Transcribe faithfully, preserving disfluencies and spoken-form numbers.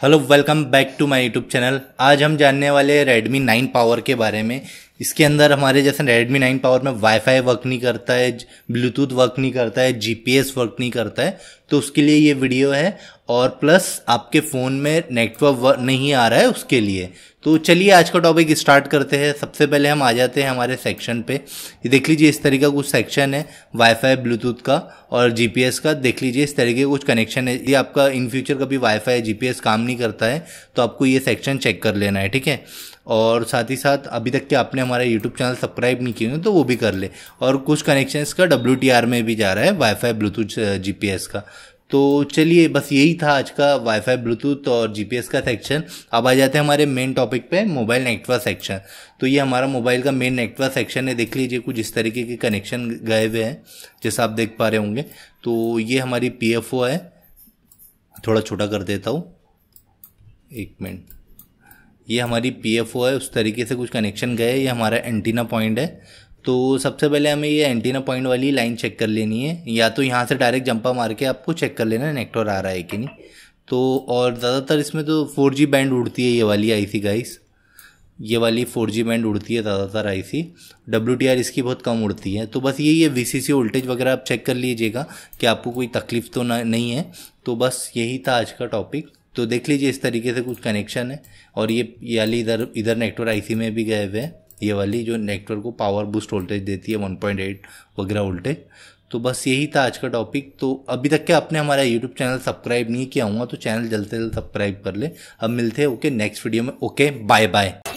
Hello, welcome back to my YouTube channel. आज हम जानने वाले हैं रेडमी नाइन पावर के बारे में। इसके अंदर हमारे जैसे रेडमी नाइन पावर में वाईफाई वर्क नहीं करता है, ब्लूटूथ वर्क नहीं करता है, जीपीएस वर्क नहीं करता है, तो उसके लिए ये वीडियो है। और प्लस आपके फ़ोन में नेटवर्क नहीं आ रहा है उसके लिए। तो चलिए आज का टॉपिक स्टार्ट करते हैं। सबसे पहले हम आ जाते हैं हमारे सेक्शन पे। ये देख लीजिए, इस तरीके का कुछ सेक्शन है वाईफाई ब्लूटूथ का और जीपीएस का। देख लीजिए इस तरीके का कुछ कनेक्शन है। ये आपका इन फ्यूचर कभी वाईफाई जीपीएस काम नहीं करता है तो आपको ये सेक्शन चेक कर लेना है, ठीक है। और साथ ही साथ अभी तक के आपने हमारा यूट्यूब चैनल सब्सक्राइब नहीं किए हैं तो वो भी कर ले। और कुछ कनेक्शंस का डब्ल्यू टी आर में भी जा रहा है वाईफाई ब्लूटूथ जीपीएस का। तो चलिए बस यही था आज का वाईफाई ब्लूटूथ और जीपीएस का सेक्शन। अब आ जाते हैं हमारे मेन टॉपिक पे, मोबाइल नेटवर्क सेक्शन। तो ये हमारा मोबाइल का मेन नेटवर्क सेक्शन है। देख लीजिए कुछ इस तरीके के कनेक्शन गए हुए हैं जैसा आप देख पा रहे होंगे। तो ये हमारी पीएफओ है, थोड़ा छोटा कर देता हूँ, एक मिनट। ये हमारी पीएफओ है, उस तरीके से कुछ कनेक्शन गए। ये हमारा एंटीना पॉइंट है। तो सबसे पहले हमें ये एंटीना पॉइंट वाली लाइन चेक कर लेनी है, या तो यहाँ से डायरेक्ट जंपा मार के आपको चेक कर लेना है नेटवर्क आ रहा है कि नहीं। तो और ज़्यादातर इसमें तो फोर जी बैंड उड़ती है ये वाली आईसी गाइस, ये वाली फोर जी बैंड उड़ती है ज़्यादातर आईसी। डब्ल्यू टी आर इसकी बहुत कम उड़ती है। तो बस यही है, वीसीसी वोल्टेज वगैरह आप चेक कर लीजिएगा कि आपको कोई तकलीफ तो ना नहीं है। तो बस यही था आज का टॉपिक। तो देख लीजिए इस तरीके से कुछ कनेक्शन है। और ये ये वाली इधर इधर नेटवर्क आईसी में भी गए हुए हैं, ये वाली जो नेटवर्क को पावर बूस्ट वोल्टेज देती है वन पॉइंट एट वगैरह वोल्टेज। तो बस यही था आज का टॉपिक। तो अभी तक के आपने हमारा यूट्यूब चैनल सब्सक्राइब नहीं किया हुआ तो चैनल जल्द से जल्द सब्सक्राइब कर ले। अब मिलते हैं ओके नेक्स्ट वीडियो में। Okay, bye bye.